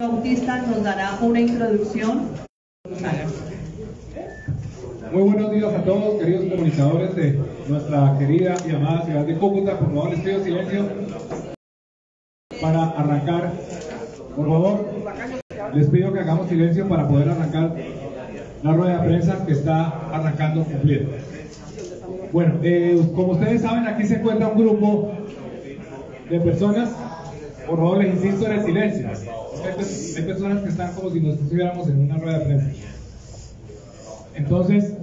Bautista nos dará una introducción. Muy buenos días a todos, queridos comunicadores de nuestra querida y amada ciudad de Cúcuta. Por favor, les pido silencio para arrancar. Por favor, les pido que hagamos silencio para poder arrancar la rueda de prensa que está arrancando cumplida. Bueno, como ustedes saben, aquí se encuentra un grupo de personas. Por favor, les insisto en el silencio. Hay personas que están como si nos estuviéramos en una rueda de prensa. Entonces,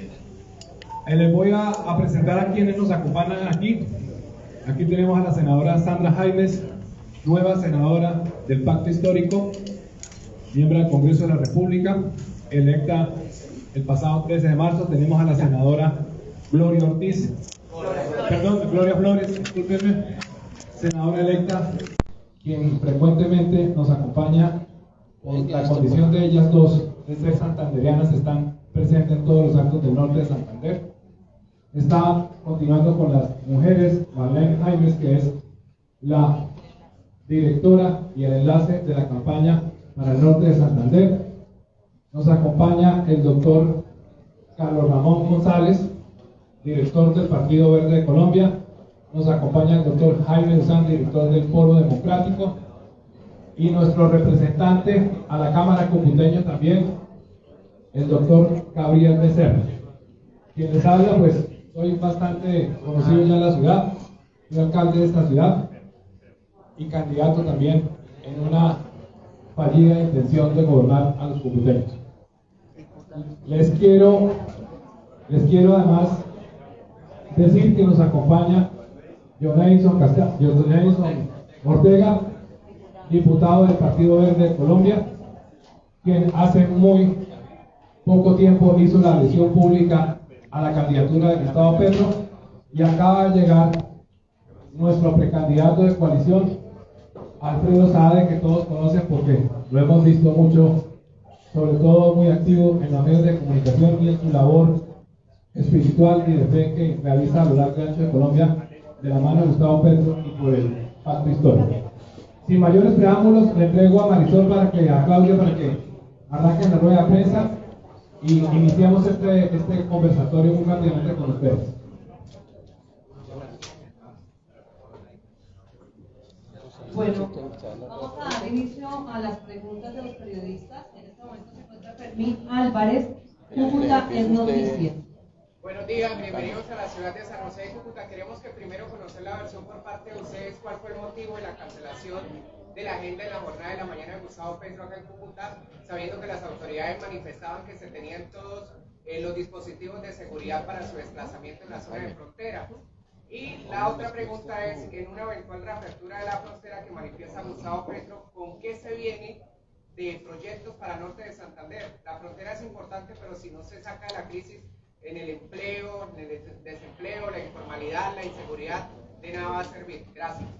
les voy a presentar a quienes nos acompañan aquí. Aquí tenemos a la senadora Sandra Jaimes, nueva senadora del Pacto Histórico, miembro del Congreso de la República, electa el pasado 13 de marzo. Tenemos a la senadora Gloria Ortiz, Gloria Flores, discúlpenme, senadora electa, quien frecuentemente nos acompaña por la condición de ellas dos de ser santanderianas, están presentes en todos los actos del norte de Santander. Está continuando con las mujeres Marlene Jaimes, que es la directora y el enlace de la campaña para el norte de Santander. Nos acompaña el doctor Carlos Ramón González, director del Partido Verde de Colombia. Nos acompaña el doctor Jaime Usán, director del Foro Democrático, y nuestro representante a la Cámara Cúcuteño también, el doctor Gabriel Becerra. Quien les habla, pues soy bastante conocido ya en la ciudad, soy alcalde de esta ciudad y candidato también en una fallida intención de gobernar a los cúcuteños. Les quiero además decir que nos acompaña Johnson Ortega, diputado del Partido Verde de Colombia, quien hace muy poco tiempo hizo la adhesión pública a la candidatura de Gustavo Petro, y acaba de llegar nuestro precandidato de coalición, Alfredo Saade, que todos conocen porque lo hemos visto mucho, sobre todo muy activo en los medios de comunicación y en su labor espiritual y de fe que realiza a lo largo y ancho de Colombia, de la mano de Gustavo Petro y por el Pacto Histórico. Sin mayores preámbulos, le entrego a Marisol a Claudia para que arranquen la rueda de prensa y iniciamos este conversatorio muy rápidamente con ustedes. Bueno, vamos a dar inicio a las preguntas de los periodistas. En este momento se encuentra Fermín Álvarez. Cúcuta es noticia. Buenos días, bienvenidos a la ciudad de San José de Cúcuta. Queremos que primero conocer la versión por parte de ustedes, cuál fue el motivo de la cancelación de la agenda en la jornada de la mañana de Gustavo Petro acá en Cúcuta, sabiendo que las autoridades manifestaban que se tenían todos los dispositivos de seguridad para su desplazamiento en la zona de frontera. Y la otra pregunta es, en una eventual reapertura de la frontera que manifiesta Gustavo Petro, ¿con qué se viene de proyectos para el norte de Santander? La frontera es importante, pero si no se saca de la crisis en el empleo, en el desempleo, la informalidad, la inseguridad, de nada va a servir. Gracias.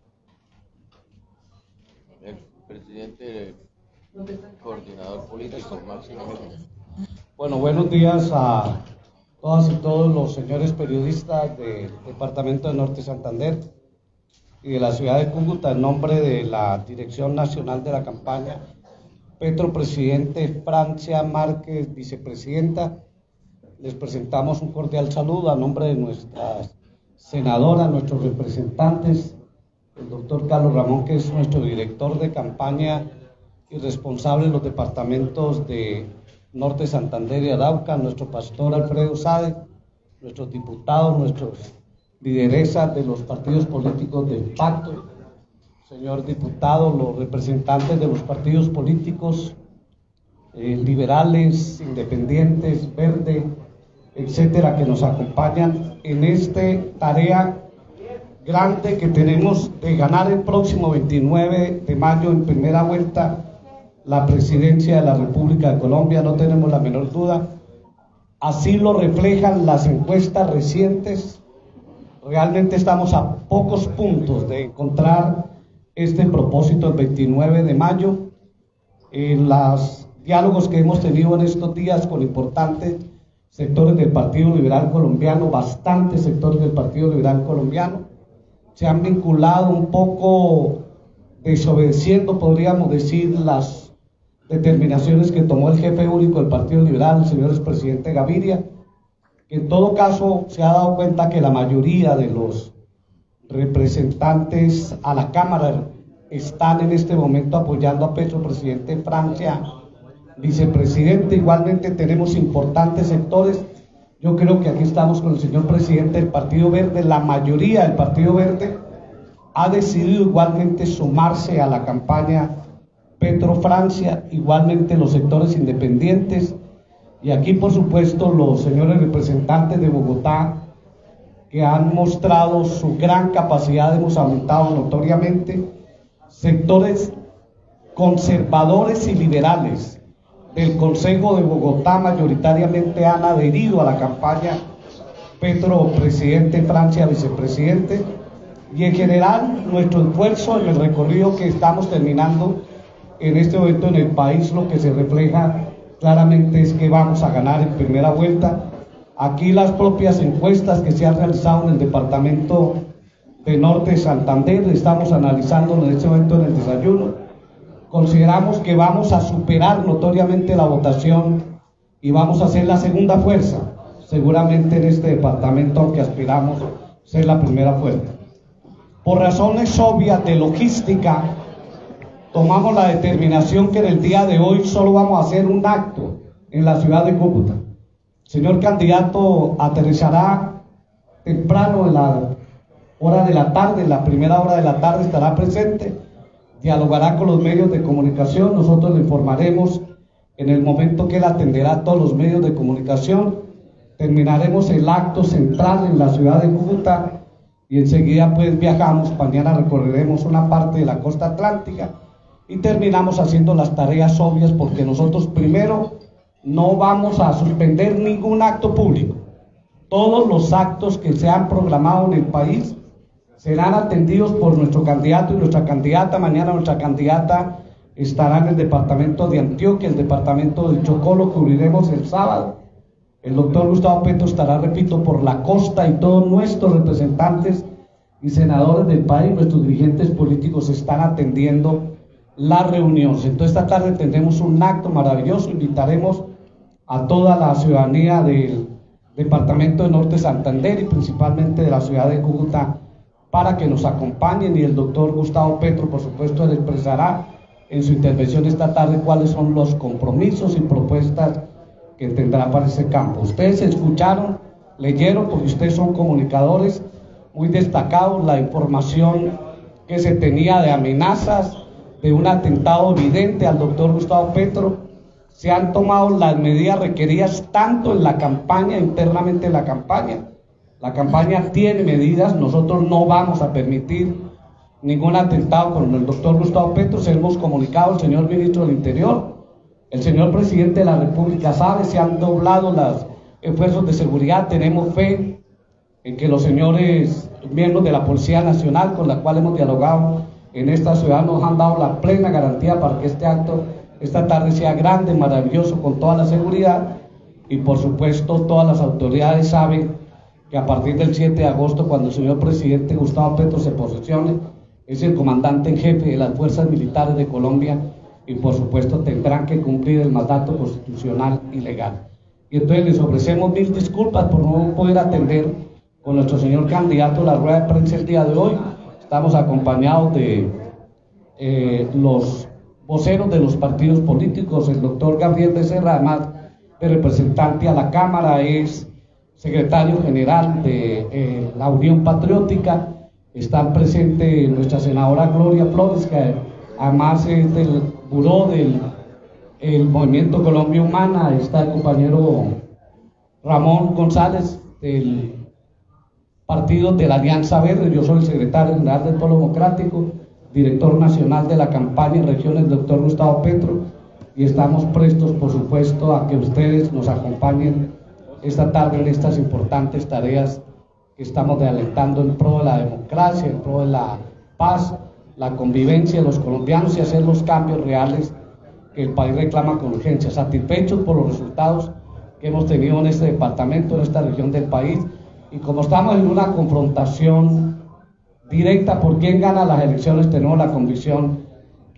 El presidente coordinador político, Máximo. Bueno, buenos días a todas y todos los señores periodistas del Departamento de Norte de Santander y de la ciudad de Cúcuta. En nombre de la Dirección Nacional de la Campaña, Petro Presidente, Francia Márquez Vicepresidenta, les presentamos un cordial saludo a nombre de nuestra senadora, nuestros representantes, el doctor Carlos Ramón, que es nuestro director de campaña y responsable de los departamentos de Norte, Santander y Arauca, nuestro pastor Alfredo Saade, nuestros diputados, nuestros lideresas de los partidos políticos del Pacto, señor diputado, los representantes de los partidos políticos, liberales, independientes, verde, etcétera, que nos acompañan en esta tarea grande que tenemos de ganar el próximo 29 de mayo en primera vuelta la presidencia de la República de Colombia. No tenemos la menor duda, así lo reflejan las encuestas recientes. Realmente estamos a pocos puntos de encontrar este propósito el 29 de mayo. En los diálogos que hemos tenido en estos días con importantes sectores del Partido Liberal Colombiano, bastantes sectores del Partido Liberal Colombiano, se han vinculado un poco desobedeciendo, podríamos decir, las determinaciones que tomó el jefe único del Partido Liberal, el señor expresidente Gaviria, que en todo caso se ha dado cuenta que la mayoría de los representantes a la Cámara están en este momento apoyando a Petro, presidente de Francia, vicepresidente. Igualmente tenemos importantes sectores. Yo creo que aquí estamos con el señor presidente del Partido Verde. La mayoría del Partido Verde ha decidido igualmente sumarse a la campaña Petro Francia, igualmente los sectores independientes, y aquí por supuesto los señores representantes de Bogotá, que han mostrado su gran capacidad. Hemos aumentado notoriamente. Sectores conservadores y liberales del Consejo de Bogotá mayoritariamente han adherido a la campaña Petro, presidente, Francia, vicepresidente, y en general nuestro esfuerzo en el recorrido que estamos terminando en este momento en el país, lo que se refleja claramente es que vamos a ganar en primera vuelta. Aquí las propias encuestas que se han realizado en el departamento de Norte de Santander, estamos analizando en este momento en el desayuno, consideramos que vamos a superar notoriamente la votación y vamos a ser la segunda fuerza, seguramente en este departamento, aunque aspiramos a ser la primera fuerza. Por razones obvias de logística, tomamos la determinación que en el día de hoy solo vamos a hacer un acto en la ciudad de Cúcuta. El señor candidato aterrizará temprano en la hora de la tarde, en la primera hora de la tarde estará presente, dialogará con los medios de comunicación, nosotros le informaremos en el momento que él atenderá a todos los medios de comunicación, terminaremos el acto central en la ciudad de Cúcuta y enseguida pues viajamos, mañana recorreremos una parte de la costa atlántica y terminamos haciendo las tareas obvias, porque nosotros primero no vamos a suspender ningún acto público. Todos los actos que se han programado en el país serán atendidos por nuestro candidato y nuestra candidata. Mañana nuestra candidata estará en el departamento de Antioquia, el departamento de Chocó lo cubriremos el sábado. El doctor Gustavo Petro estará, repito, por la costa, y todos nuestros representantes y senadores del país, nuestros dirigentes políticos están atendiendo la reunión. Entonces esta tarde tendremos un acto maravilloso, invitaremos a toda la ciudadanía del departamento de Norte Santander y principalmente de la ciudad de Cúcuta para que nos acompañen, y el doctor Gustavo Petro por supuesto le expresará en su intervención esta tarde cuáles son los compromisos y propuestas que tendrá para ese campo. Ustedes escucharon, leyeron, porque ustedes son comunicadores muy destacados, la información que se tenía de amenazas, de un atentado evidente al doctor Gustavo Petro. Se han tomado las medidas requeridas tanto en la campaña, internamente en la campaña. La campaña tiene medidas, nosotros no vamos a permitir ningún atentado con el doctor Gustavo Petro. Se hemos comunicado al señor ministro del Interior, el señor presidente de la República sabe, se han doblado los esfuerzos de seguridad. Tenemos fe en que los señores miembros de la Policía Nacional, con la cual hemos dialogado en esta ciudad, nos han dado la plena garantía para que este acto esta tarde sea grande, maravilloso, con toda la seguridad. Y por supuesto todas las autoridades saben que a partir del 7 de agosto, cuando el señor presidente Gustavo Petro se posesione, es el comandante en jefe de las fuerzas militares de Colombia, y por supuesto tendrán que cumplir el mandato constitucional y legal. Y entonces les ofrecemos mil disculpas por no poder atender con nuestro señor candidato la rueda de prensa el día de hoy. Estamos acompañados de los voceros de los partidos políticos. El doctor Gabriel Becerra, además de representante a la Cámara, es secretario general de la Unión Patriótica. Están presentes nuestra senadora Gloria Flores, que además es del buró del Movimiento Colombia Humana. Está el compañero Ramón González del partido de la Alianza Verde. Yo soy el secretario general del Polo Democrático, director nacional de la campaña en regiones, el doctor Gustavo Petro, y estamos prestos por supuesto a que ustedes nos acompañen esta tarde en estas importantes tareas que estamos alentando en pro de la democracia, en pro de la paz, la convivencia de los colombianos y hacer los cambios reales que el país reclama con urgencia. Satisfechos por los resultados que hemos tenido en este departamento, en esta región del país, y como estamos en una confrontación directa por quién gana las elecciones, tenemos la convicción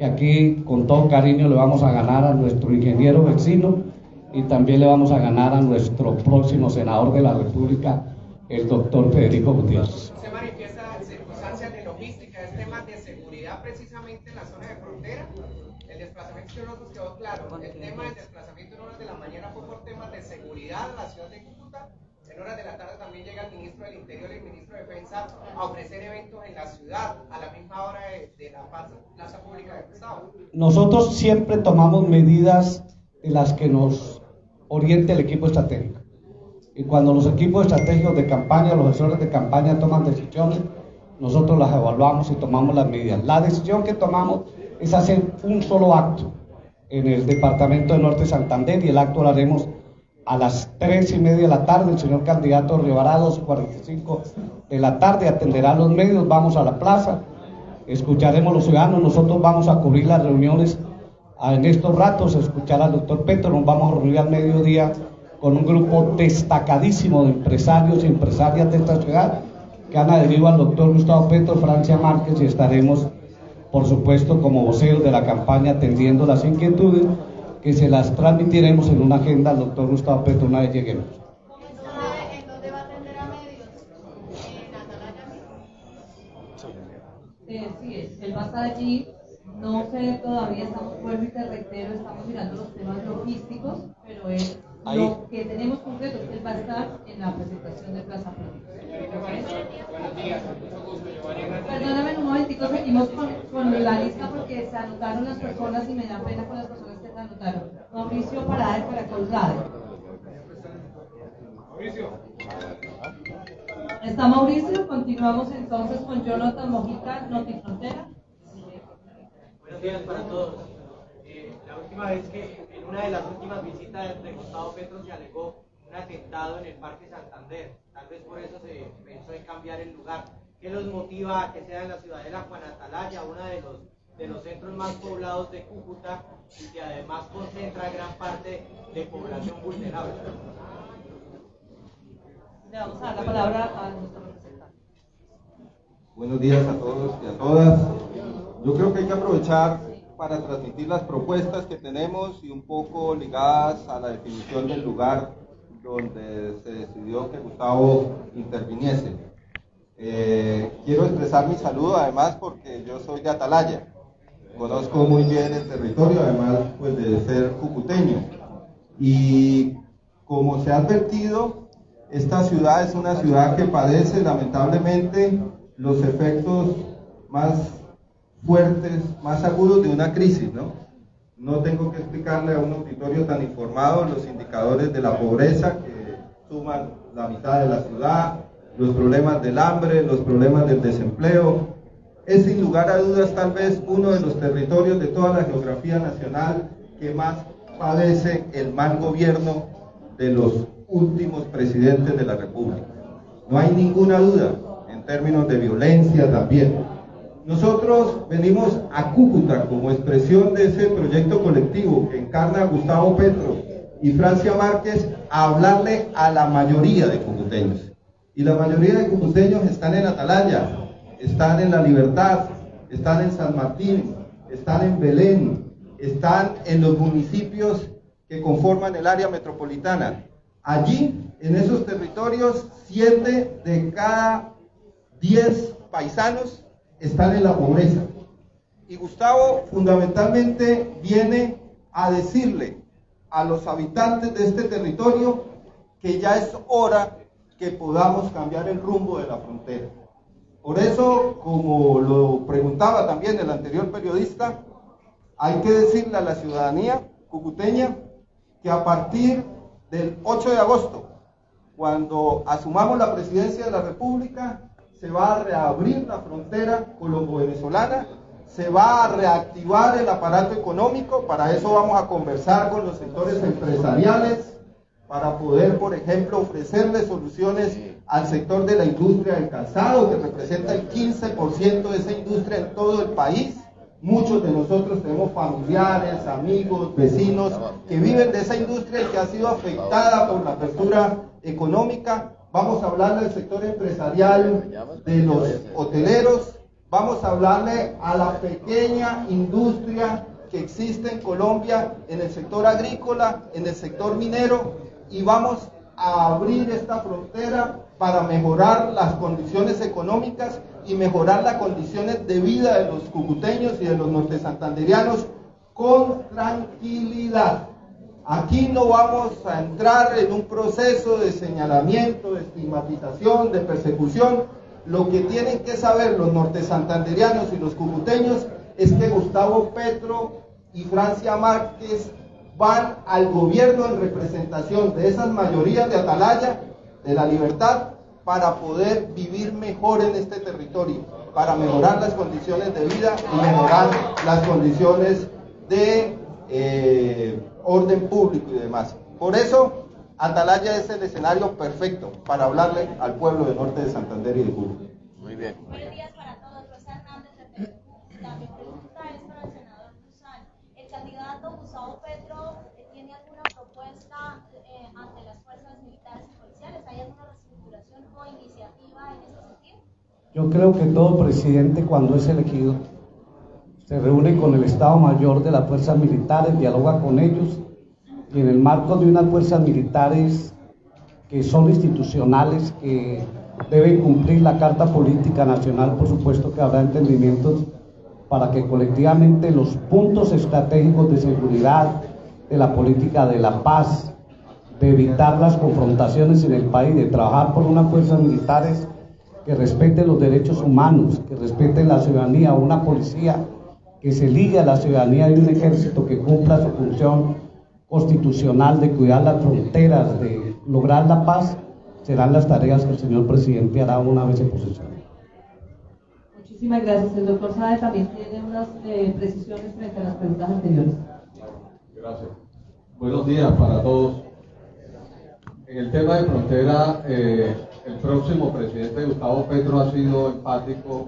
que aquí con todo cariño le vamos a ganar a nuestro ingeniero vecino y también le vamos a ganar a nuestro próximo senador de la República, el doctor Federico Gutiérrez. Se manifiesta circunstancias de logística, es tema de seguridad precisamente en la zona de frontera. El desplazamiento de nosotros quedó claro. El tema del desplazamiento en horas de la mañana fue por temas de seguridad en la ciudad de Cúcuta. En horas de la tarde también llega el ministro del Interior y el ministro de Defensa a ofrecer eventos en la ciudad a la misma hora de la plaza pública de Gustavo. Nosotros siempre tomamos medidas de las que nos oriente el equipo estratégico. Y cuando los equipos estratégicos de campaña, los asesores de campaña toman decisiones, nosotros las evaluamos y tomamos las medidas. La decisión que tomamos es hacer un solo acto en el departamento de Norte Santander, y el acto lo haremos a las 3:30 de la tarde. El señor candidato Riobará, 2:45 de la tarde, atenderá a los medios, vamos a la plaza, escucharemos a los ciudadanos, nosotros vamos a cubrir las reuniones en estos ratos, escuchar al doctor Petro, nos vamos a reunir al mediodía con un grupo destacadísimo de empresarios y empresarias de esta ciudad que han adherido al doctor Gustavo Petro, Francia Márquez, y estaremos, por supuesto, como voceros de la campaña atendiendo las inquietudes que se las transmitiremos en una agenda al doctor Gustavo Petro una vez lleguemos. ¿En dónde va a atender a medios? ¿En Atalaya mismo? Sí, él va a estar allí. No sé, todavía estamos, vuelvo y te reitero, estamos mirando los temas logísticos, pero lo que tenemos concreto es que él va a estar en la presentación de Plaza Pública. Buenos días, mucho gusto, Giovanni Hernández. Perdóname un momentico, seguimos con la lista porque se anotaron las personas y me da pena con las personas que se anotaron. Mauricio Parada, para colgar. Mauricio. ¿Está Mauricio? Continuamos entonces con Jonathan Mojica, Notifrontera. Buenos días para todos. La última vez que en una de las últimas visitas de Gustavo Petro se alegó un atentado en el Parque Santander. Tal vez por eso se pensó en cambiar el lugar. ¿Qué los motiva a que sea en la ciudadela Juan Atalaya, uno de los centros más poblados de Cúcuta y que además concentra gran parte de población vulnerable? Le vamos a dar la palabra a nuestro representante. Buenos días a todos y a todas. Yo creo que hay que aprovechar para transmitir las propuestas que tenemos y un poco ligadas a la definición del lugar donde se decidió que Gustavo interviniese. Quiero expresar mi saludo además porque yo soy de Atalaya, conozco muy bien el territorio, además pues de ser cucuteño, y como se ha advertido, esta ciudad es una ciudad que padece lamentablemente los efectos más fuertes, más agudos de una crisis, ¿no? No tengo que explicarle a un auditorio tan informado los indicadores de la pobreza que suman la mitad de la ciudad, los problemas del hambre, los problemas del desempleo. Es sin lugar a dudas tal vez uno de los territorios de toda la geografía nacional que más padece el mal gobierno de los últimos presidentes de la República. No hay ninguna duda, en términos de violencia también. Nosotros venimos a Cúcuta como expresión de ese proyecto colectivo que encarna Gustavo Petro y Francia Márquez a hablarle a la mayoría de cucuteños. Y la mayoría de cucuteños están en Atalaya, están en La Libertad, están en San Martín, están en Belén, están en los municipios que conforman el área metropolitana. Allí, en esos territorios, 7 de cada 10 paisanos están en la pobreza. Y Gustavo fundamentalmente viene a decirle a los habitantes de este territorio que ya es hora que podamos cambiar el rumbo de la frontera. Por eso, como lo preguntaba también el anterior periodista, hay que decirle a la ciudadanía cucuteña que a partir del 8 de agosto, cuando asumamos la presidencia de la República, se va a reabrir la frontera colombo-venezolana, se va a reactivar el aparato económico. Para eso vamos a conversar con los sectores empresariales, para poder, por ejemplo, ofrecerle soluciones al sector de la industria del calzado, que representa el 15% de esa industria en todo el país. Muchos de nosotros tenemos familiares, amigos, vecinos que viven de esa industria y que ha sido afectada por la apertura económica. Vamos a hablar del sector empresarial, de los hoteleros, Vamos a hablarle a la pequeña industria que existe en Colombia, en el sector agrícola, en el sector minero, y vamos a abrir esta frontera para mejorar las condiciones económicas y mejorar las condiciones de vida de los cucuteños y de los nortesantanderianos con tranquilidad. Aquí no vamos a entrar en un proceso de señalamiento, de estigmatización, de persecución. Lo que tienen que saber los nortesantanderianos y los cucuteños es que Gustavo Petro y Francia Márquez van al gobierno en representación de esas mayorías de Atalaya, de la Libertad, para poder vivir mejor en este territorio, para mejorar las condiciones de vida y mejorar las condiciones de orden público y demás. Por eso, Atalaya es el escenario perfecto para hablarle al pueblo del norte de Santander y de Cúcuta. Muy bien. Buenos días para todos. Rosa Hernández de Cúcuta. Mi pregunta es para el senador Cruzal. ¿El candidato Gustavo Petro tiene alguna propuesta ante las fuerzas militares y policiales? ¿Hay alguna reestructuración o iniciativa en ese sentido? Yo creo que todo presidente, cuando es elegido, se reúne con el Estado Mayor de las fuerzas militares, dialoga con ellos, y en el marco de unas fuerzas militares que son institucionales, que deben cumplir la Carta Política Nacional, por supuesto que habrá entendimientos para que colectivamente los puntos estratégicos de seguridad, de la política de la paz, de evitar las confrontaciones en el país, de trabajar por unas fuerzas militares que respeten los derechos humanos, que respeten la ciudadanía, una policía que se ligue a la ciudadanía y un ejército que cumpla su función constitucional de cuidar las fronteras, de lograr la paz, serán las tareas que el señor presidente hará una vez en posesión. Muchísimas gracias. El doctor Sae también tiene unas precisiones frente a las preguntas anteriores. Gracias. Buenos días para todos. En el tema de frontera, el próximo presidente Gustavo Petro ha sido empático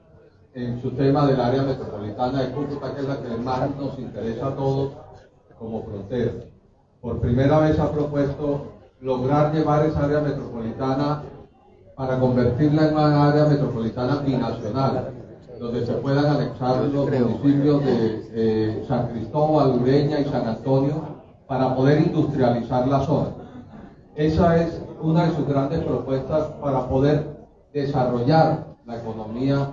en su tema del área metropolitana de Cúcuta, que es la que más nos interesa a todos como frontera. Por primera vez ha propuesto lograr llevar esa área metropolitana para convertirla en una área metropolitana binacional, donde se puedan anexar los municipios de San Cristóbal, Ureña y San Antonio para poder industrializar la zona. Esa es una de sus grandes propuestas para poder desarrollar la economía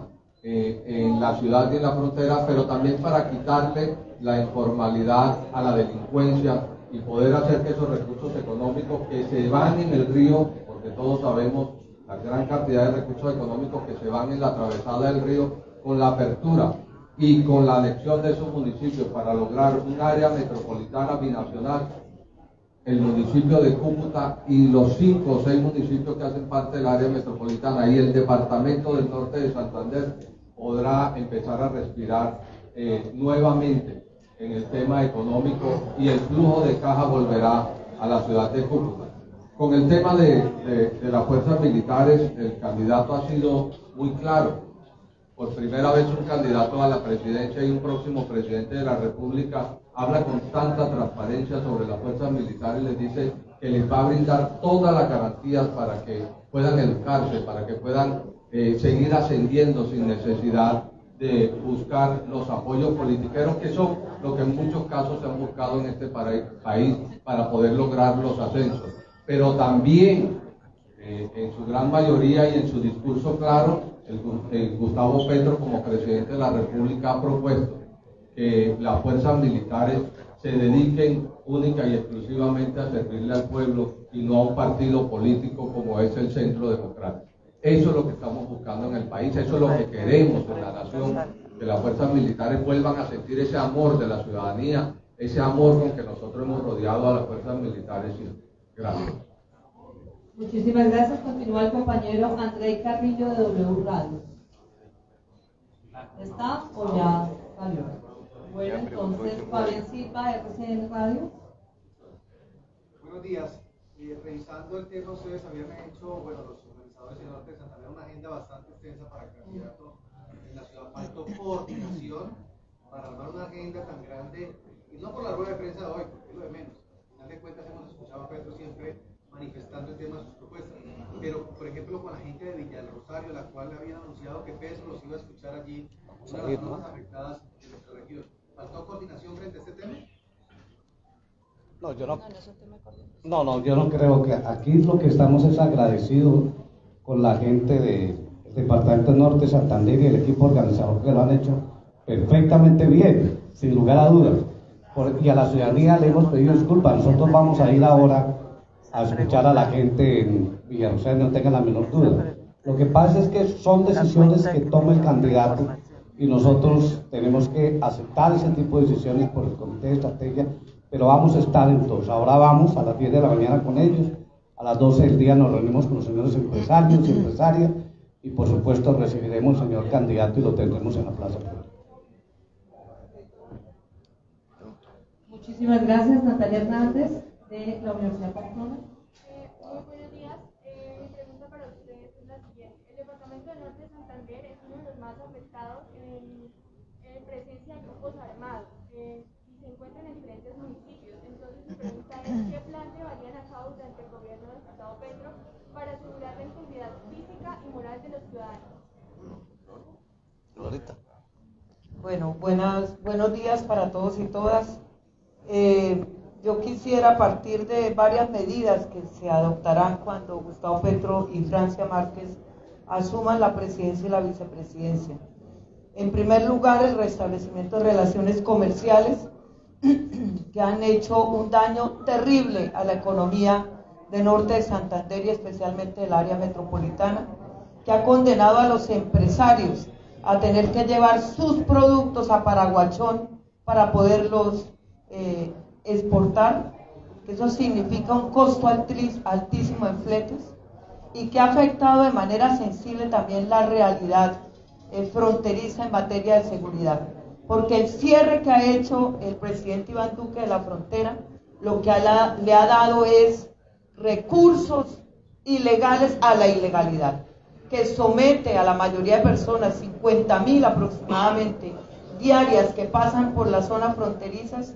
en la ciudad y en la frontera, pero también para quitarle la informalidad a la delincuencia y poder hacer que esos recursos económicos que se van en el río, porque todos sabemos la gran cantidad de recursos económicos que se van en la atravesada del río, con la apertura y con la anexión de esos municipios para lograr un área metropolitana binacional, el municipio de Cúcuta y los 5 o 6 municipios que hacen parte del área metropolitana y el departamento del norte de Santander podrá empezar a respirar nuevamente en el tema económico y el flujo de caja volverá a la ciudad de Cúcuta. Con el tema de las fuerzas militares, el candidato ha sido muy claro. Por primera vez un candidato a la presidencia y un próximo presidente de la República habla con tanta transparencia sobre las fuerzas militares, les dice que les va a brindar todas las garantías para que puedan educarse, para que puedan seguir ascendiendo sin necesidad de buscar los apoyos politiqueros, que son lo que en muchos casos se han buscado en este país para poder lograr los ascensos. Pero también, en su gran mayoría y en su discurso claro, el Gustavo Petro como presidente de la República ha propuesto que las fuerzas militares se dediquen única y exclusivamente a servirle al pueblo y no a un partido político como es el Centro Democrático. Eso es lo que estamos buscando en el país, eso es lo que queremos en la nación, que las fuerzas militares vuelvan a sentir ese amor de la ciudadanía, ese amor con que nosotros hemos rodeado a las fuerzas militares. Gracias. Muchísimas gracias. Continúa el compañero Andrei Carrillo de W Radio. ¿Está o ya salió? Bueno, entonces Fabián Silva, RCN Radio. Buenos días. Revisando el tema, ustedes habían hecho, bueno, los organizadores del norte de Santander, una agenda bastante extensa para el candidato en la ciudad. Faltó coordinación para armar una agenda tan grande, y no por la rueda de prensa de hoy, porque es lo de menos. Al final de cuentas hemos escuchado a Petro siempre manifestando el tema de sus propuestas. Pero, por ejemplo, con la gente de Villa del Rosario, la cual había anunciado que Petro los iba a escuchar allí, una de las zonas afectadas de nuestra región. ¿Faltó coordinación frente a este tema? No, yo no creo que aquí lo que estamos es agradecidos con la gente del Departamento Norte de Santander y el equipo organizador que lo han hecho perfectamente bien, sin lugar a dudas. Y a la ciudadanía le hemos pedido disculpas. Nosotros vamos a ir ahora a escuchar a la gente en Villarrosario, no tengan la menor duda. Lo que pasa es que son decisiones que toma el candidato y nosotros tenemos que aceptar ese tipo de decisiones por el Comité de Estrategia, pero vamos a estar en todos. Ahora vamos a las 10 de la mañana con ellos, a las 12 del día nos reunimos con los señores empresarios y empresarias y por supuesto recibiremos al señor candidato y lo tendremos en la plaza pública. Muchísimas gracias, Natalia Hernández, de la Universidad Pamplona. Muy buenos días. Mi pregunta para ustedes es la siguiente. El departamento del Norte de Santander es uno de los más afectados en presencia de grupos armados y se encuentran en diferentes municipios. Entonces, mi pregunta es, ¿qué plan llevarían a cabo durante el gobierno de Gustavo Petro para asegurar la integridad física y moral de los ciudadanos? Bueno, buenos días para todos y todas. Yo quisiera, a partir de varias medidas que se adoptarán cuando Gustavo Petro y Francia Márquez asuman la presidencia y la vicepresidencia. En primer lugar, el restablecimiento de relaciones comerciales que han hecho un daño terrible a la economía del norte de Santander y especialmente del área metropolitana, que ha condenado a los empresarios a tener que llevar sus productos a Paraguachón para poderlos exportar, que eso significa un costo altísimo en fletes, y que ha afectado de manera sensible también la realidad fronteriza en materia de seguridad, porque el cierre que ha hecho el presidente Iván Duque de la frontera, lo que le ha dado es recursos ilegales a la ilegalidad, que somete a la mayoría de personas, 50.000 aproximadamente, diarias que pasan por las zonas fronterizas,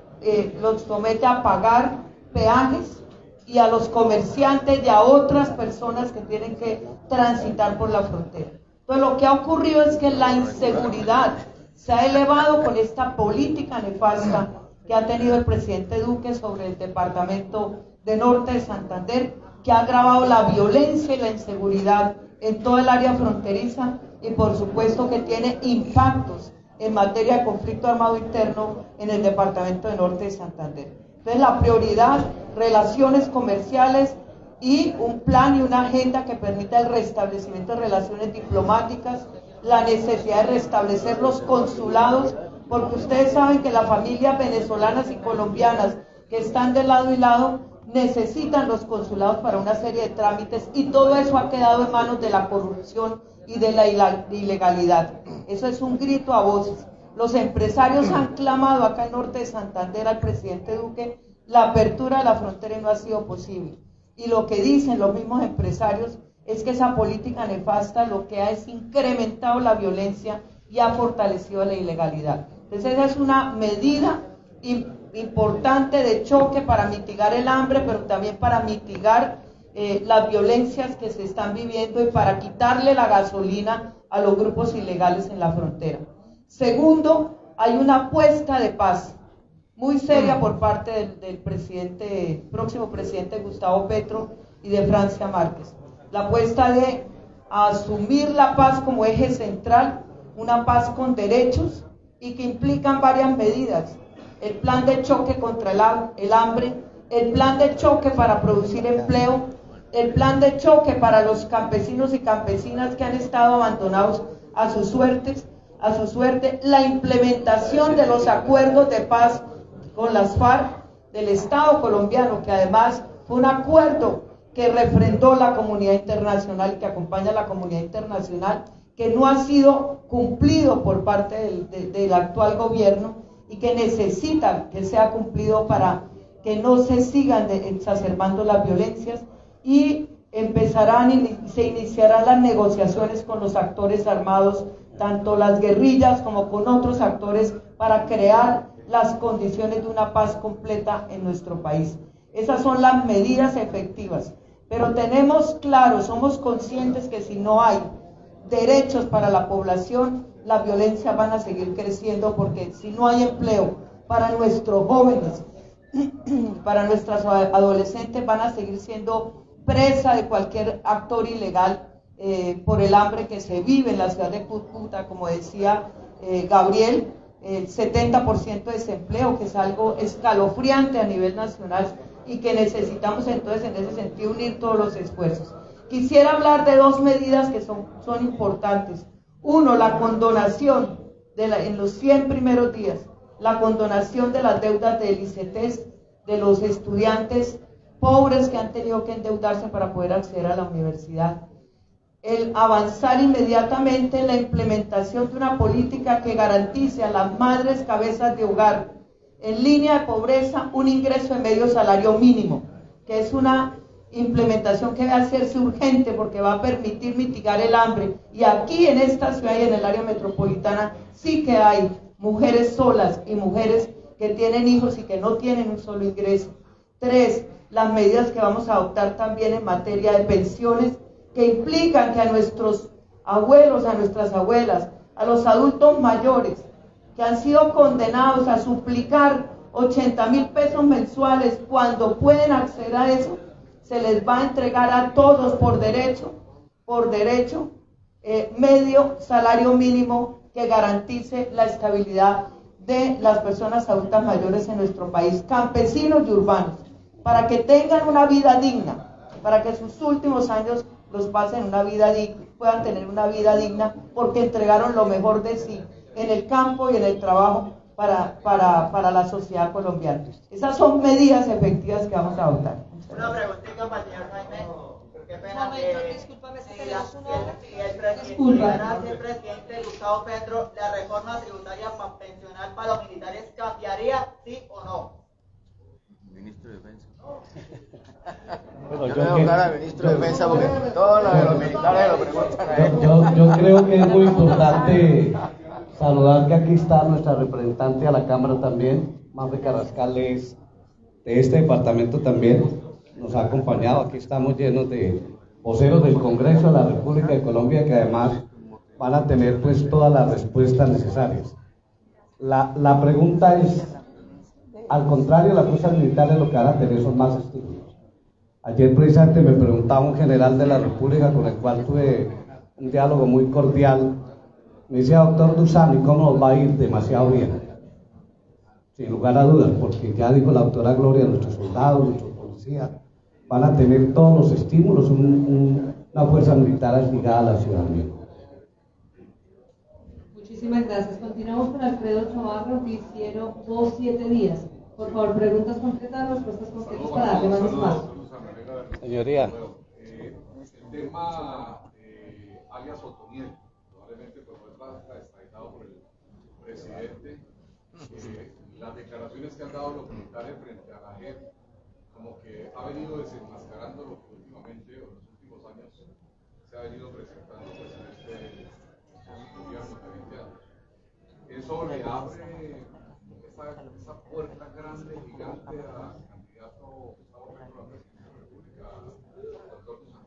los somete a pagar peajes y a los comerciantes y a otras personas que tienen que transitar por la frontera. Entonces lo que ha ocurrido es que la inseguridad se ha elevado con esta política nefasta que ha tenido el presidente Duque sobre el departamento de Norte de Santander, que ha agravado la violencia y la inseguridad en todo el área fronteriza y por supuesto que tiene impactos en materia de conflicto armado interno en el departamento de Norte de Santander. Entonces la prioridad, relaciones comerciales y un plan y una agenda que permita el restablecimiento de relaciones diplomáticas, la necesidad de restablecer los consulados, porque ustedes saben que las familias venezolanas y colombianas que están de lado y lado necesitan los consulados para una serie de trámites y todo eso ha quedado en manos de la corrupción y de la ilegalidad. Eso es un grito a voces. Los empresarios han clamado acá en Norte de Santander al presidente Duque la apertura de la frontera y no ha sido posible. Y lo que dicen los mismos empresarios es que esa política nefasta lo que ha es incrementado la violencia y ha fortalecido la ilegalidad. Entonces esa es una medida importante de choque para mitigar el hambre, pero también para mitigar las violencias que se están viviendo y para quitarle la gasolina a los grupos ilegales en la frontera. Segundo, hay una apuesta de paz muy seria por parte del próximo presidente Gustavo Petro y de Francia Márquez. La apuesta de asumir la paz como eje central, una paz con derechos y que implican varias medidas. El plan de choque contra el hambre, el plan de choque para producir empleo, el plan de choque para los campesinos y campesinas que han estado abandonados a su suerte, la implementación de los acuerdos de paz con las FARC del Estado colombiano, que además fue un acuerdo que refrendó la comunidad internacional y que acompaña a la comunidad internacional, que no ha sido cumplido por parte del actual gobierno y que necesita que sea cumplido para que no se sigan exacerbando las violencias, y se iniciarán las negociaciones con los actores armados, tanto las guerrillas como con otros actores, para crear las condiciones de una paz completa en nuestro país. Esas son las medidas efectivas. Pero tenemos claro, somos conscientes que si no hay derechos para la población, las violencias van a seguir creciendo, porque si no hay empleo para nuestros jóvenes, para nuestras adolescentes, van a seguir siendo presa de cualquier actor ilegal por el hambre que se vive en la ciudad de Cúcuta, como decía Gabriel, el 70% de desempleo, que es algo escalofriante a nivel nacional y que necesitamos entonces en ese sentido unir todos los esfuerzos. Quisiera hablar de dos medidas que son importantes. Uno, la condonación en los 100 primeros días, la condonación de las deudas del ICETEX, de los estudiantes pobres que han tenido que endeudarse para poder acceder a la universidad. El avanzar inmediatamente en la implementación de una política que garantice a las madres cabezas de hogar en línea de pobreza un ingreso de medio salario mínimo, que es una implementación que va a hacerse urgente porque va a permitir mitigar el hambre. Y aquí en esta ciudad y en el área metropolitana sí que hay mujeres solas y mujeres que tienen hijos y que no tienen un solo ingreso. 3, las medidas que vamos a adoptar también en materia de pensiones, que implican que a nuestros abuelos, a nuestras abuelas, a los adultos mayores que han sido condenados a suplicar 80,000 pesos mensuales, cuando pueden acceder a eso, se les va a entregar a todos por derecho, medio salario mínimo que garantice la estabilidad de las personas adultas mayores en nuestro país, campesinos y urbanos, para que tengan una vida digna, para que sus últimos años los pasen una vida digna, puedan tener una vida digna, porque entregaron lo mejor de sí en el campo y en el trabajo para la sociedad colombiana. Esas son medidas efectivas que vamos a adoptar. Una preguntita para el señor Jaime. Qué pena discúlpame, si el presidente Gustavo Petro, la reforma tributaria pensional para los militares cambiaría, sí o no. Ministro de Defensa. Bueno, yo le doy cara al ministro de Defensa porque todos los militares lo preguntan a él. Yo creo que es muy importante saludar que aquí está nuestra representante a la Cámara también, Mafe Carrascal, es de este departamento también, nos ha acompañado. Aquí estamos llenos de voceros del Congreso de la República de Colombia, que además van a tener pues todas las respuestas necesarias. La pregunta es, al contrario, las fuerzas militares lo que van a tener son más estímulos. Ayer precisamente me preguntaba un general de la República con el cual tuve un diálogo muy cordial. Me decía, doctor Duzán, ¿y cómo nos va a ir? Demasiado bien. Sin lugar a dudas, porque ya dijo la doctora Gloria, nuestros soldados, nuestros policías van a tener todos los estímulos, una fuerza militar ligada a la ciudadanía. Muchísimas gracias. Continuamos con Alfredo Chavarro, noticiero Voz 7 Días. Por favor, preguntas concretas, respuestas concretas para darle más espacio. Señoría. El tema alias Otoniel, probablemente por nuestra extraditado por el presidente, las declaraciones que han dado los militares frente a la JEP, como que ha venido desenmascarando lo que últimamente, o en los últimos años, se ha venido presentando pues, en este gobierno de 20 años. Eso le abre esa puerta grande, gigante, al candidato Gustavo Petro a la presidencia de la República, doctor Duzán.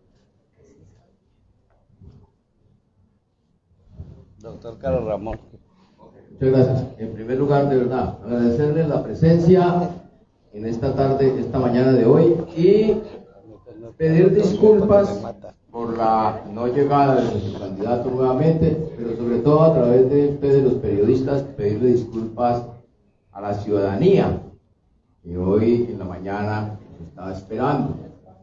Doctor Carlos Ramón. Muchas gracias. En primer lugar, de verdad, agradecerles la presencia en esta tarde, esta mañana de hoy, y pedir disculpas por la no llegada de nuestro candidato nuevamente, pero sobre todo a través de ustedes los periodistas, pedirle disculpas a la ciudadanía que hoy en la mañana nos estaba esperando.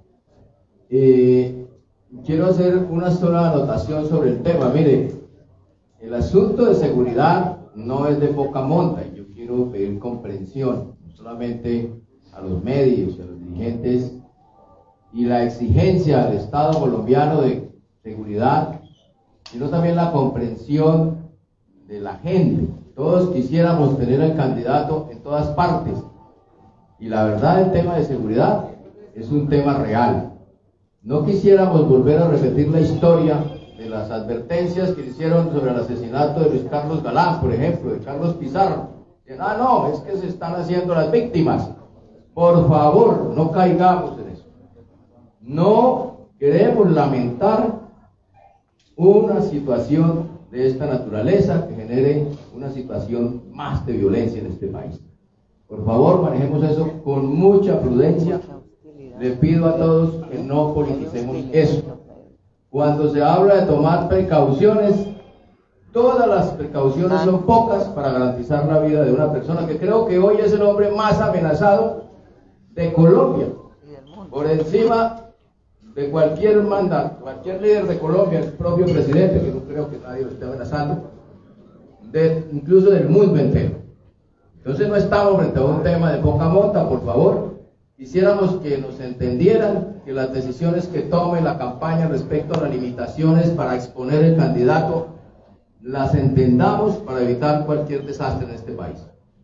Quiero hacer una sola anotación sobre el tema. Mire, el asunto de seguridad no es de poca monta, y yo quiero pedir comprensión, no solamente a los medios y a los dirigentes, y la exigencia al Estado colombiano de seguridad, sino también la comprensión de la gente. Todos quisiéramos tener al candidato en todas partes, y la verdad el tema de seguridad es un tema real. No quisiéramos volver a repetir la historia de las advertencias que hicieron sobre el asesinato de Luis Carlos Galán, por ejemplo, de Carlos Pizarro. No, es que se están haciendo las víctimas. Por favor, no caigamos en eso. No queremos lamentar una situación de esta naturaleza que genere una situación más de violencia en este país. Por favor, manejemos eso con mucha prudencia. Le pido a todos que no politicemos eso. Cuando se habla de tomar precauciones, todas las precauciones son pocas para garantizar la vida de una persona que creo que hoy es el hombre más amenazado de Colombia, por encima de cualquier mandato, cualquier líder de Colombia, el propio presidente, que no creo que nadie lo esté amenazando, incluso del mundo entero. Entonces no estamos frente a un tema de poca monta, por favor. Quisiéramos que nos entendieran, que las decisiones que tome la campaña respecto a las limitaciones para exponer el candidato, las entendamos para evitar cualquier desastre en este país.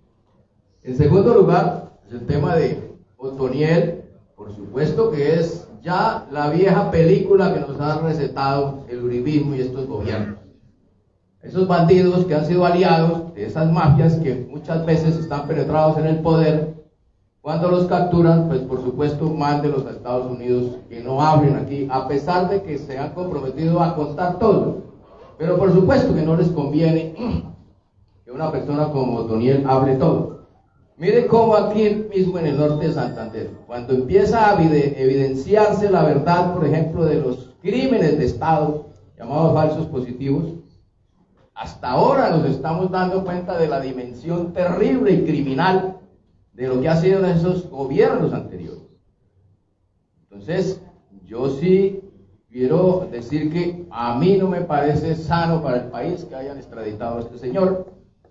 En segundo lugar, es el tema de Otoniel, por supuesto que es ya la vieja película que nos ha recetado el uribismo y estos gobiernos. Esos bandidos que han sido aliados de esas mafias que muchas veces están penetrados en el poder, cuando los capturan, pues por supuesto mándenlos a Estados Unidos, que no hablen aquí, a pesar de que se han comprometido a contar todo. Pero por supuesto que no les conviene que una persona como Otoniel hable todo. Mire cómo aquí mismo en el norte de Santander, cuando empieza a evidenciarse la verdad, por ejemplo, de los crímenes de Estado, llamados falsos positivos, hasta ahora nos estamos dando cuenta de la dimensión terrible y criminal de lo que ha sido en esos gobiernos anteriores. Entonces, yo sí quiero decir que a mí no me parece sano para el país que hayan extraditado a este señor.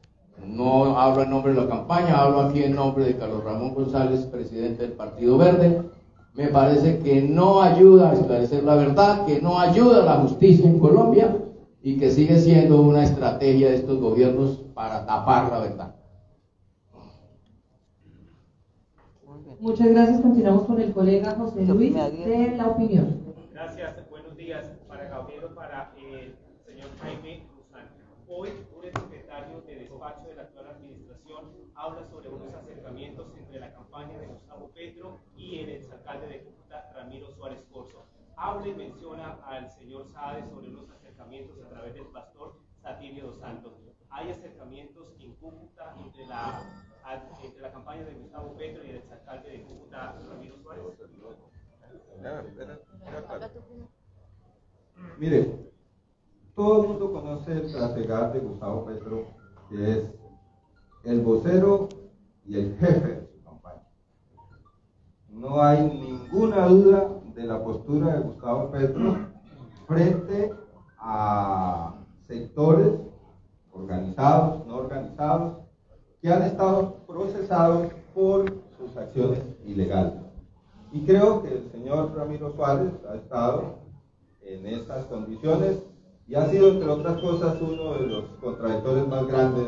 No hablo en nombre de la campaña, hablo aquí en nombre de Carlos Ramón González, presidente del Partido Verde. Me parece que no ayuda a esclarecer la verdad, que no ayuda a la justicia en Colombia y que sigue siendo una estrategia de estos gobiernos para tapar la verdad. Muchas gracias. Continuamos con el colega José Luis de La Opinión. Gracias. Buenos días para Gabriel, para el señor Jaime Cruzán. Hoy, un secretario de despacho de la actual administración habla sobre unos acercamientos entre la campaña de Gustavo Petro y el exalcalde de Cúcuta, Ramiro Suárez Corzo. Habla y menciona al señor Saade sobre unos acercamientos a través del pastor Satirio dos Santos. ¿Hay acercamientos en Cúcuta entre la campaña de Gustavo Petro y el exalcalde de Cúcuta, Ramiro Suárez? Mire, todo el mundo conoce el trasegar de Gustavo Petro, que es el vocero y el jefe de su campaña. No hay ninguna duda de la postura de Gustavo Petro frente a sectores organizados, no organizados, que han estado procesados por sus acciones ilegales. Y creo que el señor Ramiro Suárez ha estado en estas condiciones y ha sido, entre otras cosas, uno de los contradictores más grandes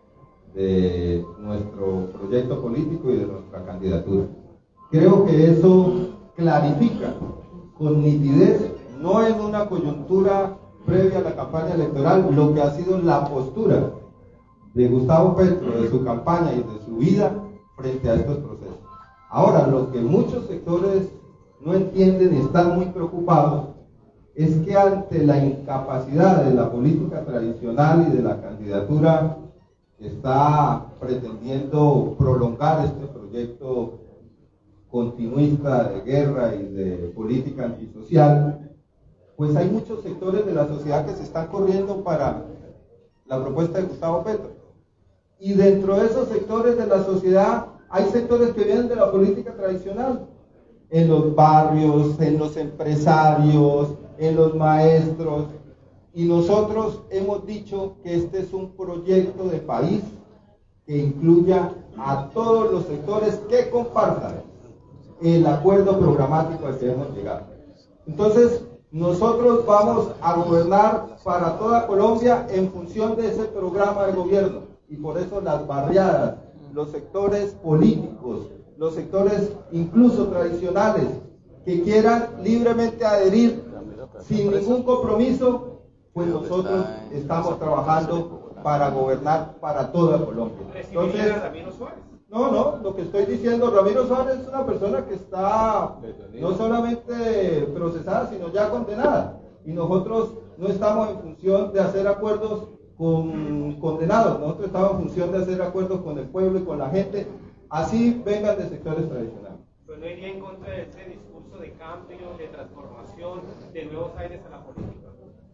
de nuestro proyecto político y de nuestra candidatura. Creo que eso clarifica con nitidez, no en una coyuntura previa a la campaña electoral, lo que ha sido la postura de Gustavo Petro, de su campaña y de su vida frente a estos procesos. Ahora, lo que muchos sectores no entienden y están muy preocupados es que ante la incapacidad de la política tradicional y de la candidatura que está pretendiendo prolongar este proyecto continuista de guerra y de política antisocial, pues hay muchos sectores de la sociedad que se están corriendo para la propuesta de Gustavo Petro. Y dentro de esos sectores de la sociedad hay sectores que vienen de la política tradicional, en los barrios, en los empresarios, en los maestros, y nosotros hemos dicho que este es un proyecto de país que incluya a todos los sectores que compartan el acuerdo programático al que hemos llegado. Entonces, nosotros vamos a gobernar para toda Colombia en función de ese programa de gobierno, y por eso las barriadas, los sectores políticos, los sectores incluso tradicionales que quieran libremente adherir sin ningún compromiso, pues nosotros estamos trabajando para gobernar para toda Colombia. ¿Recibiría a Ramiro Suárez? No, lo que estoy diciendo, Ramiro Suárez es una persona que está no solamente procesada, sino ya condenada. Y nosotros no estamos en función de hacer acuerdos con condenados, nosotros estamos en función de hacer acuerdos con el pueblo y con la gente, así vengan de sectores tradicionales. Pero no iría en contra de ese discurso de cambio, de transformación, de nuevos aires a la política.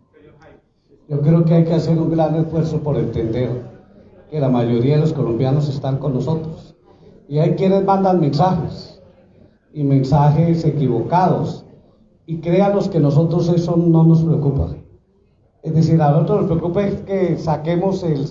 Yo creo que hay que hacer un gran esfuerzo por entender que la mayoría de los colombianos están con nosotros. Y hay quienes mandan mensajes, y mensajes equivocados, y créanos que nosotros eso no nos preocupa. Es decir, a nosotros nos preocupa es que saquemos el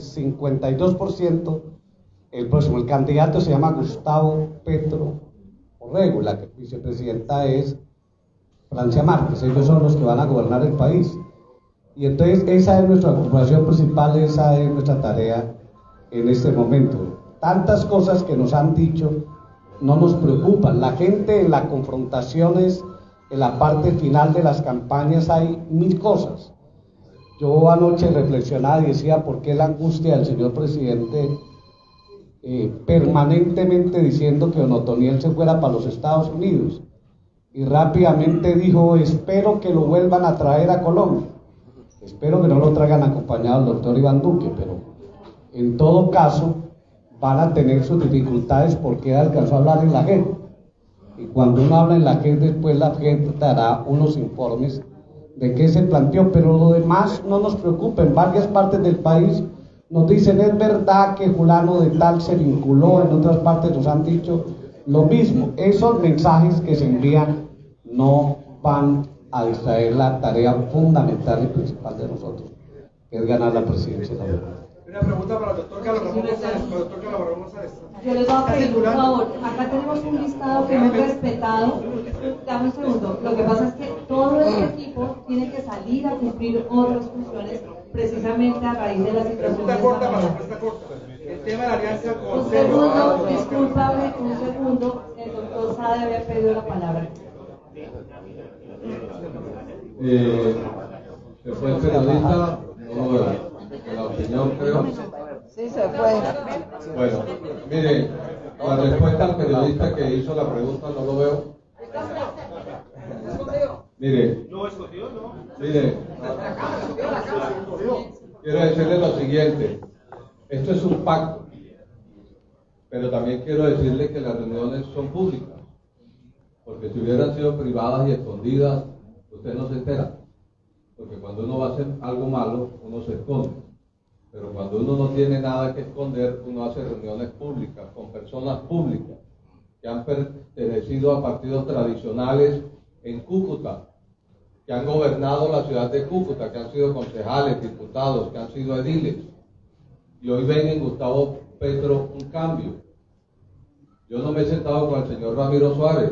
52% el próximo. El candidato se llama Gustavo Petro Orrego, la vicepresidenta es Francia Márquez, ellos son los que van a gobernar el país. Y entonces esa es nuestra preocupación principal, esa es nuestra tarea en este momento. Tantas cosas que nos han dicho no nos preocupan. La gente en las confrontaciones, en la parte final de las campañas hay 1000 cosas. Yo anoche reflexionaba y decía por qué la angustia del señor presidente permanentemente diciendo que don Otoniel se fuera para los Estados Unidos, y rápidamente dijo: espero que lo vuelvan a traer a Colombia. Espero que no lo traigan acompañado del doctor Iván Duque, pero en todo caso van a tener sus dificultades porque alcanzó a hablar en la JEP, y cuando uno habla en la JEP, después la JEP dará unos informes de qué se planteó. Pero lo demás no nos preocupa. En varias partes del país nos dicen: es verdad que fulano de tal se vinculó, en otras partes nos han dicho lo mismo. Esos mensajes que se envían no van a distraer la tarea fundamental y principal de nosotros, que es ganar la presidencia de la República. Una pregunta para el doctor Carlos Ramón González. Yo les voy a pedir un favor. Acá tenemos un listado que hemos respetado. Dame un segundo. Lo que pasa es que todo este equipo tiene que salir a cumplir otras funciones precisamente a raíz de la situación de esta mañana. El tema de la alianza con... Un segundo, discúlpame, un segundo. El doctor Sade había pedido la palabra. Se fue el periodista, no lo veo. La opinión, creo. Sí, se fue. Bueno, mire, la respuesta al periodista que hizo la pregunta no lo veo. Mire, mire, quiero decirle lo siguiente: esto es un pacto, pero también quiero decirle que las reuniones son públicas, porque si hubieran sido privadas y escondidas, usted no se entera, porque cuando uno va a hacer algo malo, uno se esconde. Pero cuando uno no tiene nada que esconder, uno hace reuniones públicas con personas públicas que han pertenecido a partidos tradicionales en Cúcuta, que han gobernado la ciudad de Cúcuta, que han sido concejales, diputados, que han sido ediles, y hoy ven en Gustavo Petro un cambio. Yo no me he sentado con el señor Ramiro Suárez.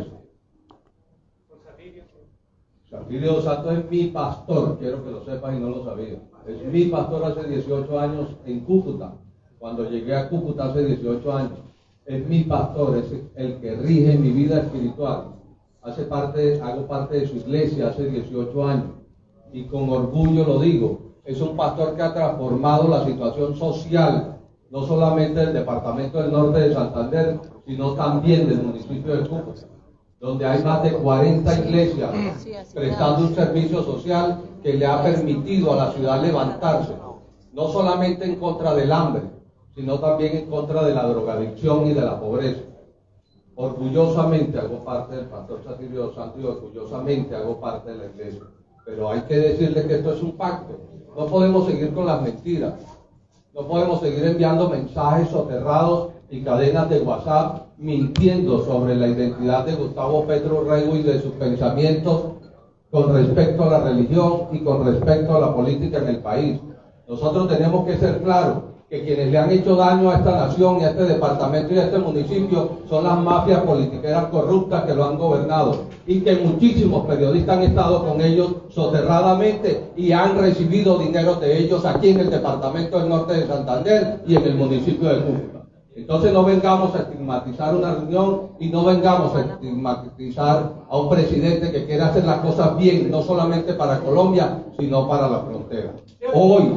Safirio Santos es mi pastor, quiero que lo sepas y no lo sabía. Es mi pastor hace 18 años en Cúcuta. Cuando llegué a Cúcuta hace 18 años, es mi pastor, es el que rige mi vida espiritual. Hago parte de su iglesia hace 18 años, y con orgullo lo digo. Es un pastor que ha transformado la situación social, no solamente del departamento del norte de Santander, sino también del municipio de Cúcuta, donde hay más de 40 iglesias prestando un servicio social que le ha permitido a la ciudad levantarse, no solamente en contra del hambre, sino también en contra de la drogadicción y de la pobreza. Orgullosamente hago parte del pastor Safirio Santos y orgullosamente hago parte de la iglesia. Pero hay que decirle que esto es un pacto. No podemos seguir con las mentiras. No podemos seguir enviando mensajes soterrados y cadenas de WhatsApp mintiendo sobre la identidad de Gustavo Petro Orrego y de sus pensamientos con respecto a la religión y con respecto a la política en el país. Nosotros tenemos que ser claros que quienes le han hecho daño a esta nación y a este departamento y a este municipio son las mafias politiqueras corruptas que lo han gobernado, y que muchísimos periodistas han estado con ellos soterradamente y han recibido dinero de ellos aquí en el departamento del norte de Santander y en el municipio de Cúcuta. Entonces no vengamos a estigmatizar una reunión y no vengamos a estigmatizar a un presidente que quiere hacer las cosas bien, no solamente para Colombia, sino para la frontera. Hoy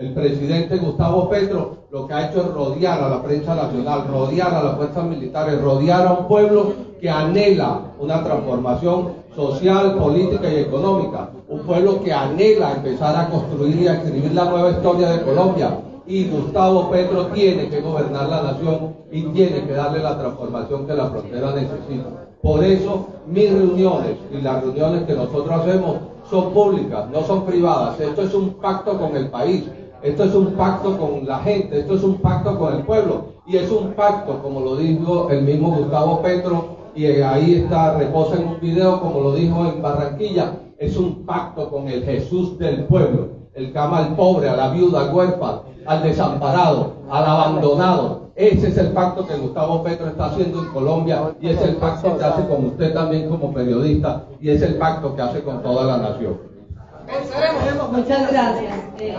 El presidente Gustavo Petro lo que ha hecho es rodear a la prensa nacional, rodear a las fuerzas militares, rodear a un pueblo que anhela una transformación social, política y económica. Un pueblo que anhela empezar a construir y a escribir la nueva historia de Colombia. Y Gustavo Petro tiene que gobernar la nación y tiene que darle la transformación que la frontera necesita. Por eso mis reuniones y las reuniones que nosotros hacemos son públicas, no son privadas. Esto es un pacto con el país, esto es un pacto con la gente, esto es un pacto con el pueblo. Y es un pacto, como lo dijo el mismo Gustavo Petro, y ahí está, reposa en un video, como lo dijo en Barranquilla, es un pacto con el Jesús del pueblo, el que ama al pobre, a la viuda, al huérfano, al desamparado, al abandonado. Ese es el pacto que Gustavo Petro está haciendo en Colombia, y es el pacto que hace con usted también como periodista, y es el pacto que hace con toda la nación. Muchas gracias.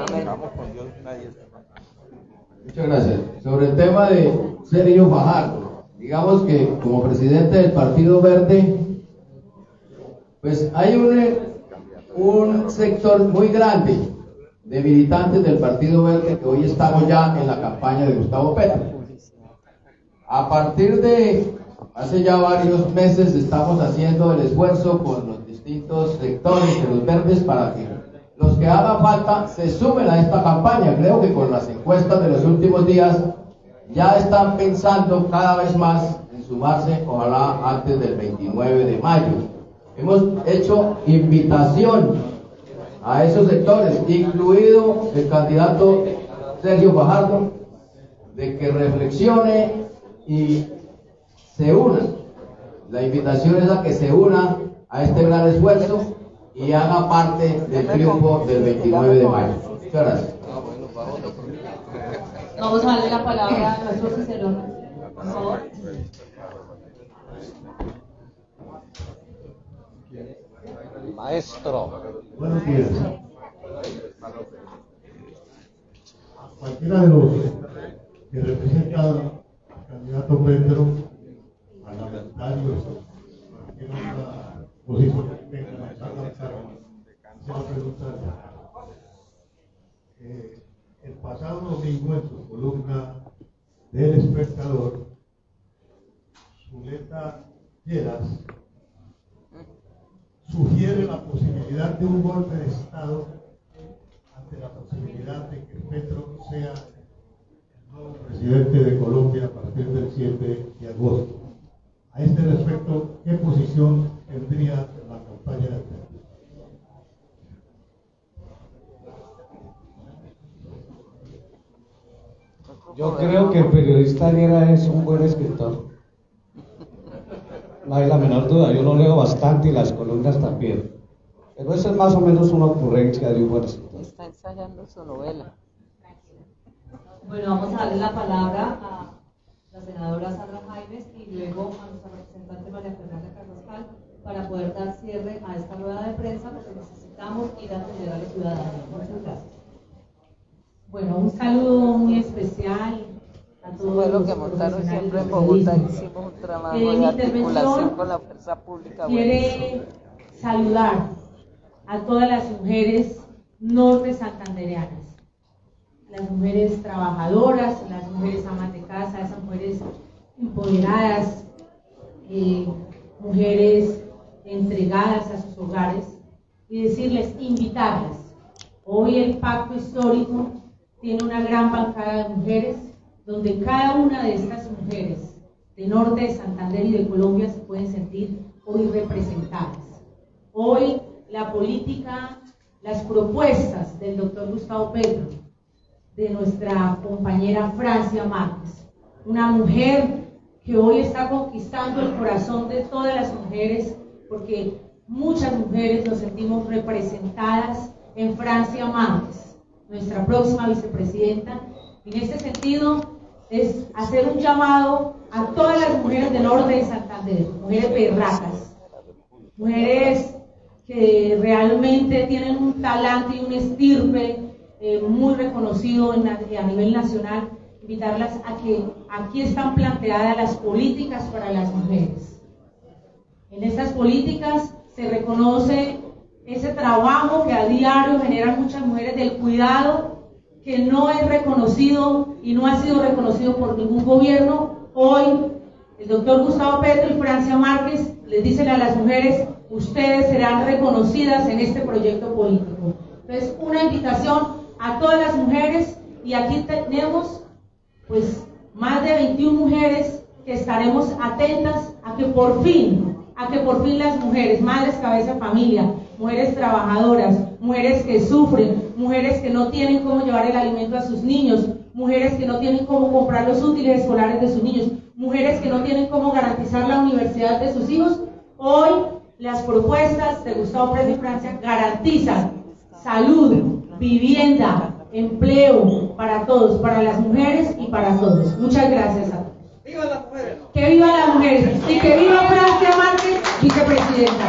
Muchas gracias. Sobre el tema de Sergio Fajardo, digamos que como presidente del Partido Verde, pues hay un sector muy grande de militantes del Partido Verde que hoy estamos ya en la campaña de Gustavo Petro. A partir de hace ya varios meses estamos haciendo el esfuerzo con los distintos sectores de los verdes para que los que haga falta se sumen a esta campaña. Creo que con las encuestas de los últimos días ya están pensando cada vez más en sumarse, ojalá antes del 29 de mayo. Hemos hecho invitación a esos sectores, incluido el candidato Sergio Fajardo, de que reflexione y se una. La invitación es a que se una a este gran esfuerzo y haga parte del triunfo del 29 de mayo. Muchas gracias. Vamos a darle la palabra a nuestro Cicerón, por favor. Maestro. Buenos días. Cualquiera de los que representa al candidato Petro, parlamentarios, cualquier otra posición que tenga, se va a preguntar. El pasado domingo, en su columna del Espectador, Zuleta Lleras sugiere la posibilidad de un golpe de Estado ante la posibilidad de que Petro sea el nuevo presidente de Colombia a partir del 7 de agosto. A este respecto, ¿qué posición tendría la campaña de Petro? Yo creo que el periodista Llera es un buen escritor. No hay la menor duda, yo lo leo bastante y las columnas también. Pero eso es más o menos una ocurrencia de un buen escritor. Está ensayando su novela. Bueno, vamos a darle la palabra a la senadora Sandra Jaimes y luego a nuestra representante María Fernanda Carrascal para poder dar cierre a esta rueda de prensa porque necesitamos ir a atender a los ciudadanos. Muchas gracias. Bueno, un saludo muy especial a todos. Fue lo que montaron siempre en Bogotá, hicimos un trabajo de articulación con la fuerza pública. Quiere saludar a todas las mujeres norte santandereanas, las mujeres trabajadoras, las mujeres amas de casa, esas mujeres empoderadas, mujeres entregadas a sus hogares, y decirles, invitarlas. Hoy el pacto histórico tiene una gran bancada de mujeres, donde cada una de estas mujeres de norte de Santander y de Colombia se pueden sentir hoy representadas. Hoy la política, las propuestas del doctor Gustavo Petro, de nuestra compañera Francia Márquez, una mujer que hoy está conquistando el corazón de todas las mujeres, porque muchas mujeres nos sentimos representadas en Francia Márquez, nuestra próxima vicepresidenta. En este sentido, es hacer un llamado a todas las mujeres del norte de Santander, mujeres berracas, mujeres que realmente tienen un talante y un estirpe muy reconocido a nivel nacional, invitarlas a que aquí están planteadas las políticas para las mujeres. En estas políticas se reconoce ese trabajo que a diario generan muchas mujeres del cuidado que no es reconocido y no ha sido reconocido por ningún gobierno. Hoy el doctor Gustavo Petro y Francia Márquez les dicen a las mujeres: ustedes serán reconocidas en este proyecto político. Entonces, una invitación a todas las mujeres, y aquí tenemos pues más de 21 mujeres que estaremos atentas a que por fin las mujeres, madres cabeza de familia, mujeres trabajadoras, mujeres que sufren, mujeres que no tienen cómo llevar el alimento a sus niños, mujeres que no tienen cómo comprar los útiles escolares de sus niños, mujeres que no tienen cómo garantizar la universidad de sus hijos, hoy las propuestas de Gustavo Petro y Francia garantizan salud, vivienda, empleo para todos, para las mujeres y para todos. Muchas gracias a todos. ¡Viva las mujeres! ¡Que viva las mujeres! Y que viva Francia Márquez, vicepresidenta.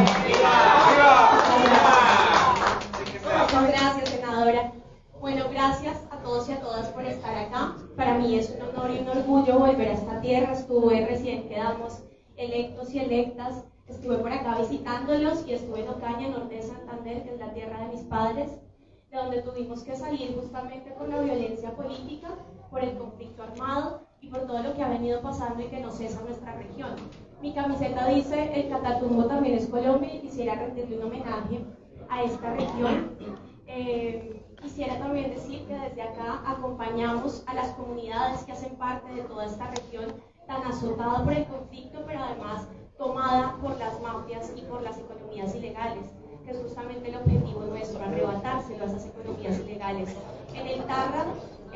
Muchas gracias, senadora. Bueno, gracias a todos y a todas por estar acá. Para mí es un honor y un orgullo volver a esta tierra. Estuve recién, quedamos electos y electas. Estuve por acá visitándolos y estuve en Ocaña, norte de Santander, que es la tierra de mis padres, de donde tuvimos que salir justamente por la violencia política, por el conflicto armado y por todo lo que ha venido pasando y que no cesa en nuestra región. Mi camiseta dice: el Catatumbo también es Colombia, y quisiera rendirle un homenaje a esta región. Quisiera también decir que desde acá acompañamos a las comunidades que hacen parte de toda esta región tan azotada por el conflicto, pero además tomada por las mafias y por las economías ilegales, que es justamente el objetivo nuestro, arrebatárselo a esas economías ilegales. En el Tarra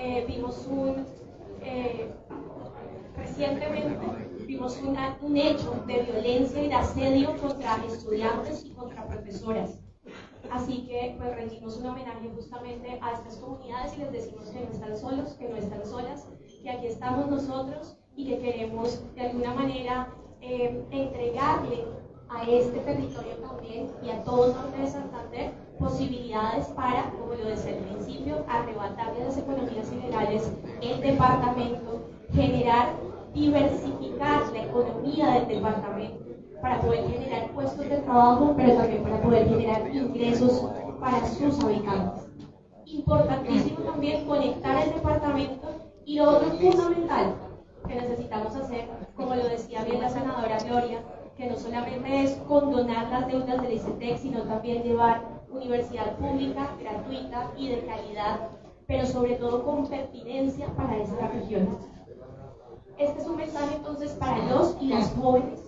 recientemente vimos un hecho de violencia y de asedio contra estudiantes y contra profesoras. Así que pues rendimos un homenaje justamente a estas comunidades y les decimos que no están solos, que no están solas, que aquí estamos nosotros y que queremos de alguna manera entregarle a este territorio también y a todo el norte de Santander posibilidades para, como lo decía al principio, arrebatarle a las economías ilegales el departamento, generar, diversificar la economía del departamento para poder generar puestos de trabajo, pero también para poder generar ingresos para sus habitantes. Importantísimo también conectar el departamento, y lo otro fundamental que necesitamos hacer, como lo decía bien la senadora Gloria, que no solamente es condonar las deudas del ICETEX, sino también llevar universidad pública, gratuita y de calidad, pero sobre todo con pertinencia para esta región. Este es un mensaje entonces para los y las jóvenes.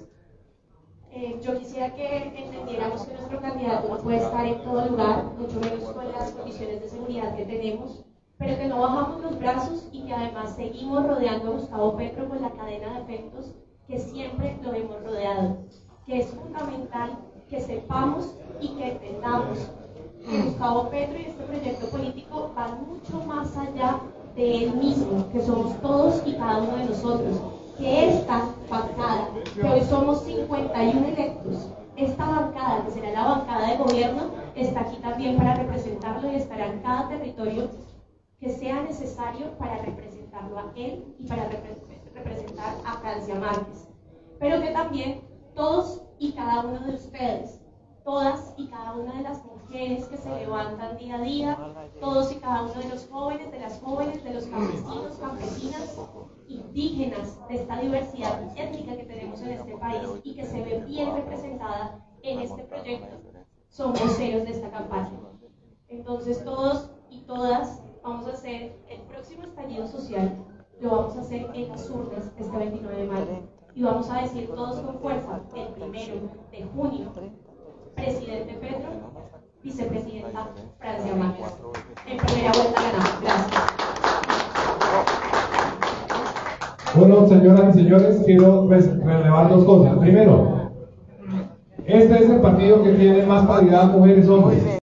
Yo quisiera que entendiéramos que nuestro candidato no puede estar en todo lugar, mucho menos con las condiciones de seguridad que tenemos, pero que no bajamos los brazos y que además seguimos rodeando a Gustavo Petro con la cadena de efectos que siempre lo hemos rodeado, que es fundamental que sepamos y que entendamos que Gustavo Petro y este proyecto político van mucho más allá de él mismo, que somos todos y cada uno de nosotros, que esta bancada, que hoy somos 51 electos, esta bancada, que será la bancada de gobierno, está aquí también para representarlo y estará en cada territorio que sea necesario para representarlo a él y para representar a Francia Márquez. Pero que también todos y cada uno de ustedes, todas y cada una de las mujeres que se levantan día a día, todos y cada uno de los jóvenes, de las jóvenes, de los campesinos, campesinas, indígenas, de esta diversidad étnica que tenemos en este país y que se ve bien representada en este proyecto, son voceros de esta campaña. Entonces todos y todas vamos a hacer el próximo estallido social, lo vamos a hacer en las urnas este 29 de mayo y vamos a decir todos con fuerza el 1 de junio, presidente Petro, vicepresidenta Francia Márquez. En primera vuelta ganamos. Gracias. Bueno, señoras y señores, quiero relevar dos cosas. Primero, este es el partido que tiene más paridad mujeres-hombres.